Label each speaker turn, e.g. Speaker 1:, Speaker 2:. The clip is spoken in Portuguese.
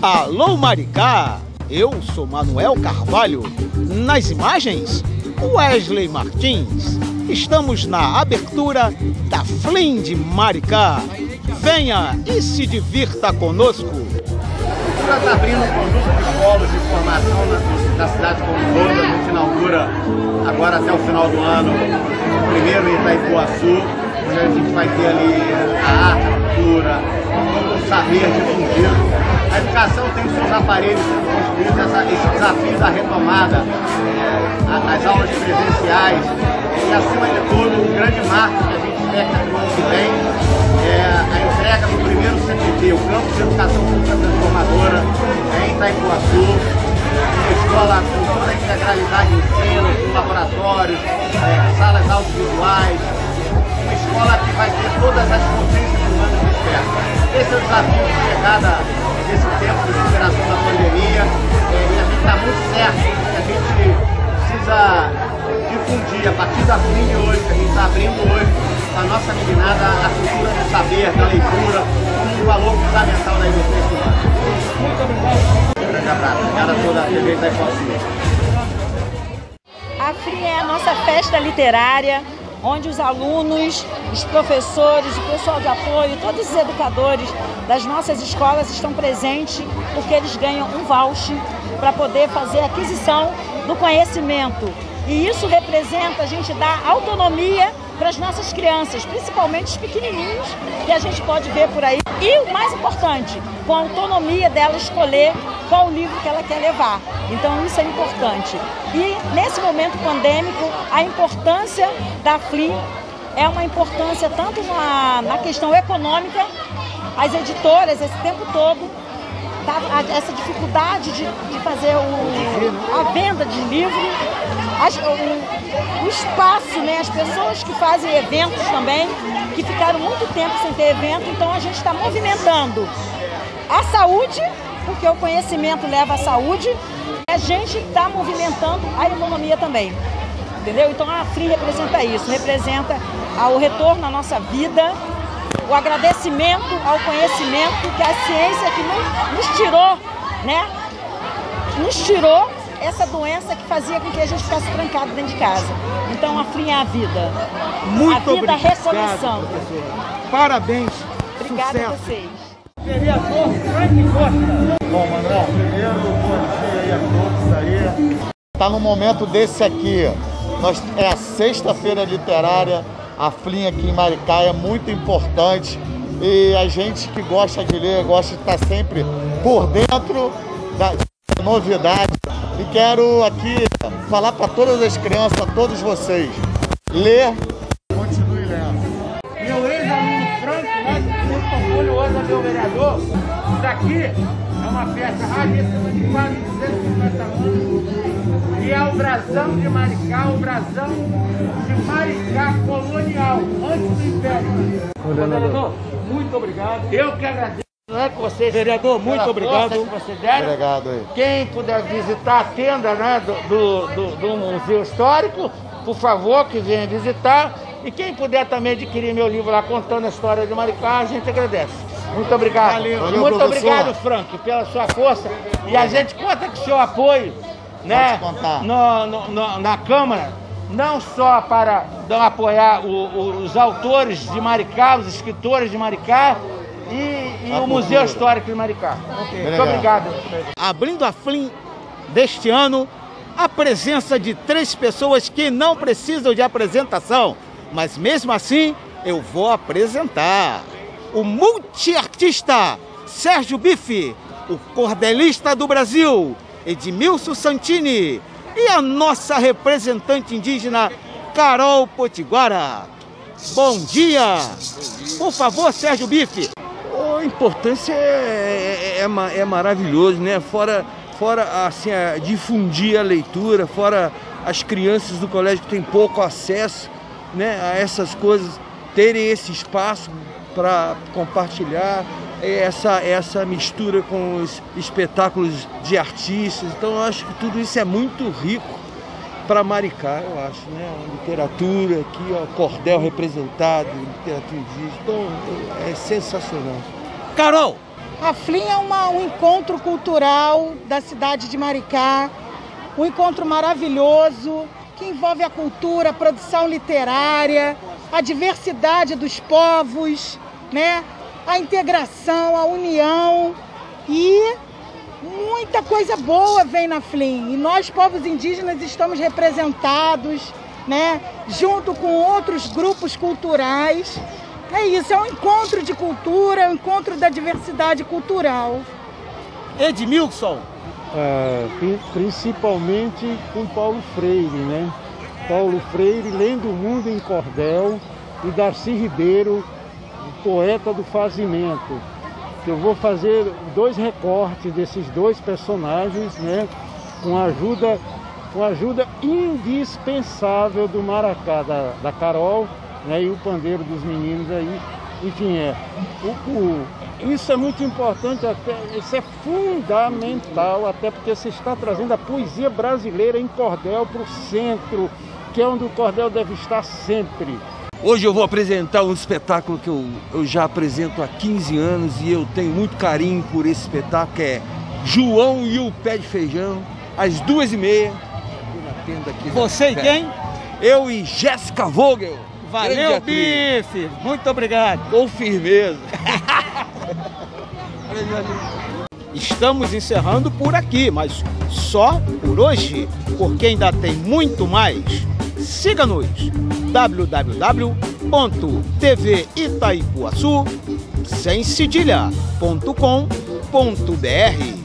Speaker 1: Alô Maricá, eu sou Manuel Carvalho. Nas imagens, Wesley Martins. Estamos na abertura da FLIM de Maricá. Venha e se divirta conosco.
Speaker 2: A está abrindo um conjunto de polos de formação na cidade como um todo. A gente inaugura agora até o final do ano o primeiro em Itaipuaçu, onde a gente vai ter ali a arte, a cultura, o saber difundido. A educação tem os seus aparelhos sendo construídos, esse desafio da retomada, as aulas presenciais e, acima de tudo, o grande marco que a gente espera no ano que vem é a entrega do primeiro CPT, o Campus de Educação Pública Transformadora, em Itaipuaçu, uma escola com toda a integralidade de ensino, com laboratórios, salas audiovisuais, uma escola que vai ter todas as potências humanas de perto. Esse é o desafio de chegada desse tempo de superação da pandemia, e a gente está muito certo que a gente precisa difundir, a partir da FLIM de hoje, que a gente está abrindo hoje, a nossa meninada, a cultura do saber, da leitura, como um valor fundamental da existência humana. Muito obrigado. Um grande abraço. Obrigado a toda a TV Itaipuaçu.
Speaker 3: A FLIM é a nossa festa literária, onde os alunos, os professores, o pessoal de apoio, todos os educadores das nossas escolas estão presentes, porque eles ganham um voucher para poder fazer a aquisição do conhecimento. E isso representa, a gente dá autonomia para as nossas crianças, principalmente os pequenininhos, que a gente pode ver por aí. E o mais importante, com a autonomia dela escolher qual o livro que ela quer levar. Então isso é importante. E nesse momento pandêmico, a importância da FLIM é uma importância tanto na questão econômica, as editoras esse tempo todo, tá, essa dificuldade de fazer a venda de livro, o espaço, né, as pessoas que fazem eventos também, que ficaram muito tempo sem ter evento, então a gente está movimentando a saúde, porque o conhecimento leva à saúde, e a gente está movimentando a economia também, entendeu? Então a FLIM representa isso, representa o retorno à nossa vida, o agradecimento ao conhecimento que a ciência que nos tirou, né? Nos tirou essa doença que fazia com que a gente ficasse trancado dentro de casa. Então a FLIM é a vida.
Speaker 1: Muito
Speaker 3: a vida
Speaker 1: obrigado,
Speaker 3: recomeçando.
Speaker 1: Parabéns.
Speaker 3: Obrigada
Speaker 1: Sucesso.
Speaker 3: a vocês.
Speaker 2: Vereador Frank Costa. Bom, Manuel, primeiro, bom dia aí a todos aí.
Speaker 4: Está no momento desse aqui. É a sexta-feira literária. A FLIM aqui em Maricá é muito importante e a gente que gosta de ler, gosta de estar sempre por dentro da novidade. E quero aqui falar para todas as crianças, todos vocês, ler, continue lendo.
Speaker 2: Meu ex-aluno Frank, né, muito orgulho hoje é meu vereador. Isso aqui é uma festa raríssima de quase 250 anos. E é o brasão de Maricá, o brasão de Maricá colonial, antes do Império. Vereador, muito obrigado. Eu que agradeço, né, que vocês...
Speaker 1: Vereador, muito obrigado.
Speaker 2: Que vocês deram.
Speaker 4: Obrigado aí.
Speaker 2: Quem puder visitar a tenda, né, do Museu Histórico, por favor, que venha visitar. E quem puder também adquirir meu livro lá contando a história de Maricá, a gente agradece. Muito obrigado.
Speaker 4: Valeu,
Speaker 2: muito
Speaker 4: professor.
Speaker 2: obrigado, Frank, pela sua força. E a gente conta com o seu apoio, né, na Câmara, não só para apoiar os autores de Maricá, os escritores de Maricá e o Museu Histórico de Maricá. Muito obrigado.
Speaker 1: Abrindo a FLIM deste ano, a presença de 3 pessoas que não precisam de apresentação, mas mesmo assim eu vou apresentar. O multiartista Sérgio Bife, o cordelista do Brasil, Edmilson Santini, e a nossa representante indígena, Carol Potiguara. Bom dia! Por favor, Sérgio Bife.
Speaker 5: A importância é maravilhoso, né? Fora assim, difundir a leitura, fora as crianças do colégio que têm pouco acesso, né, a essas coisas, terem esse espaço para compartilhar essa mistura com os espetáculos de artistas. Então eu acho que tudo isso é muito rico para Maricá, eu acho, né? A literatura aqui, ó, cordel representado, literatura indígena, então é sensacional.
Speaker 1: Carol,
Speaker 6: A Flim é um encontro cultural da cidade de Maricá, um encontro maravilhoso que envolve a cultura, a produção literária, a diversidade dos povos, né? A integração, a união e muita coisa boa vem na Flim. E nós, povos indígenas, estamos representados, né? Junto com outros grupos culturais. É isso, é um encontro de cultura, um encontro da diversidade cultural.
Speaker 1: Edmilson.
Speaker 7: Principalmente com Paulo Freire, né? Paulo Freire, Lendo o Mundo em Cordel, e Darcy Ribeiro, o poeta do fazimento. Eu vou fazer 2 recortes desses 2 personagens, né? Com a ajuda indispensável do maracá, da Carol, né? E o pandeiro dos meninos aí. Enfim, isso é muito importante, isso é fundamental, até porque você está trazendo a poesia brasileira em cordel para o centro, que é onde o cordel deve estar sempre.
Speaker 5: Hoje eu vou apresentar um espetáculo que eu já apresento há 15 anos e eu tenho muito carinho por esse espetáculo, que é João e o Pé de Feijão, às 2h30.
Speaker 1: Você e quem?
Speaker 5: Eu e Jéssica Vogel.
Speaker 1: Valeu, Bife! Muito obrigado!
Speaker 5: Com firmeza!
Speaker 1: Estamos encerrando por aqui, mas só por hoje, porque ainda tem muito mais. Siga-nos www.tvitaipuaçu sem cedilha.com.br